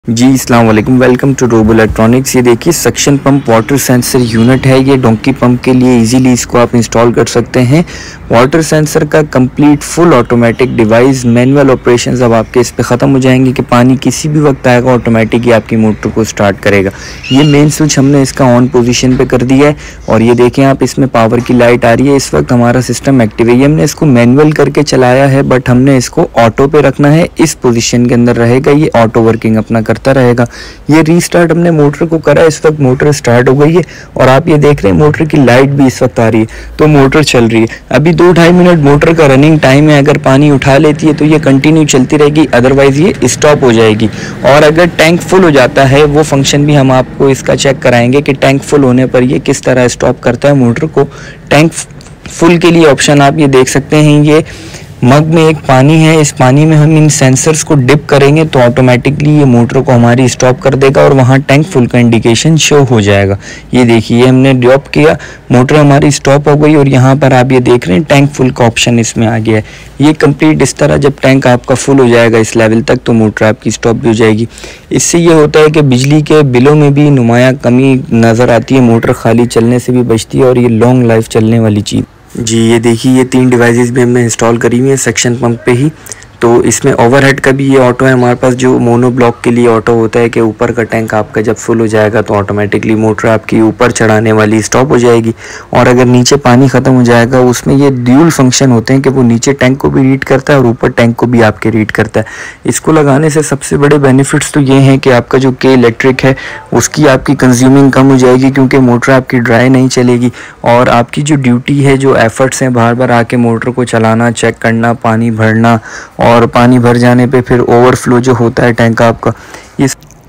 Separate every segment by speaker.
Speaker 1: जी अस्सलाम वालेकुम, welcome to robo electronics. ये देखिए suction pump water sensor unit है। ये डोंकी पंप के लिए इजीली इसको आप इंस्टॉल कर सकते हैं। वाटर सेंसर का complete full automatic device, manual operations अब आपके इस पे ख़त्म हो जाएंगे कि पानी किसी भी वक्त आएगा ऑटोमेटिक ही आपकी मोटर को स्टार्ट करेगा। ये मेन स्विच हमने इसका ऑन पोजीशन पे कर दिया है और ये देखें आप, इसमें पावर की लाइट आ रही है। इस वक्त हमारा सिस्टम एक्टिव है। ये हमने इसको मैनुअल करके चलाया है, बट हमने इसको ऑटो पे रखना है। इस पोजीशन के अंदर रहेगा, ये ऑटो वर्किंग अपना करता रहेगा। ये रीस्टार्ट हमने मोटर को करा, इस वक्त मोटर स्टार्ट हो गई है और आप ये देख रहे हैं मोटर की लाइट भी इस वक्त आ रही है, तो मोटर चल रही है। अभी 2-2.5 मिनट मोटर का रनिंग टाइम है। अगर पानी उठा लेती है तो ये कंटिन्यू चलती रहेगी, अदरवाइज ये स्टॉप हो जाएगी। और अगर टैंक फुल हो जाता है, वो फंक्शन भी हम आपको इसका चेक कराएंगे कि टैंक फुल होने पर ये किस तरह स्टॉप करता है मोटर को। टैंक फुल के लिए ऑप्शन आप ये देख सकते हैं, ये मग में एक पानी है, इस पानी में हम इन सेंसर्स को डिप करेंगे तो ऑटोमेटिकली ये मोटर को हमारी स्टॉप कर देगा और वहाँ टैंक फुल का इंडिकेशन शो हो जाएगा। ये देखिए हमने ड्रॉप किया, मोटर हमारी स्टॉप हो गई और यहाँ पर आप ये देख रहे हैं टैंक फुल का ऑप्शन इसमें आ गया है। ये कंप्लीट इस तरह जब टैंक आपका फुल हो जाएगा इस लेवल तक, तो मोटर आपकी स्टॉप भी हो जाएगी। इससे ये होता है कि बिजली के बिलों में भी नुमाया कमी नज़र आती है, मोटर खाली चलने से भी बचती है और ये लॉन्ग लाइफ चलने वाली चीज़। जी ये देखिए, ये 3 डिवाइसेस भी हमने इंस्टॉल करी हुई है सक्शन पंप पे ही। तो इसमें ओवरहेड का भी ये ऑटो है हमारे पास, जो मोनो ब्लॉक के लिए ऑटो होता है कि ऊपर का टैंक आपका जब फुल हो जाएगा तो ऑटोमेटिकली मोटर आपकी ऊपर चढ़ाने वाली स्टॉप हो जाएगी। और अगर नीचे पानी ख़त्म हो जाएगा, उसमें ये ड्यूल फंक्शन होते हैं कि वो नीचे टैंक को भी रीड करता है और ऊपर टैंक को भी आपके रीड करता है। इसको लगाने से सबसे बड़े बेनिफिट्स तो ये हैं कि आपका जो के इलेक्ट्रिक है उसकी आपकी कंज्यूमिंग कम हो जाएगी, क्योंकि मोटर आपकी ड्राई नहीं चलेगी। और आपकी जो ड्यूटी है, जो एफर्ट्स हैं बार बार आके मोटर को चलाना, चेक करना, पानी भरना, और पानी भर जाने पे फिर ओवरफ्लो जो होता है टैंक आपका, ये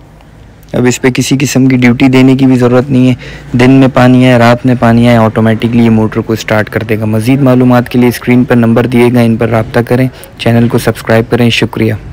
Speaker 1: अब इस पे किसी किस्म की ड्यूटी देने की भी ज़रूरत नहीं है। दिन में पानी है, रात में पानी है, ऑटोमेटिकली ये मोटर को स्टार्ट कर देगा। मज़ीद मालूमात के लिए स्क्रीन पर नंबर दिए गए, इन पर रब्ता करें, चैनल को सब्सक्राइब करें। शुक्रिया।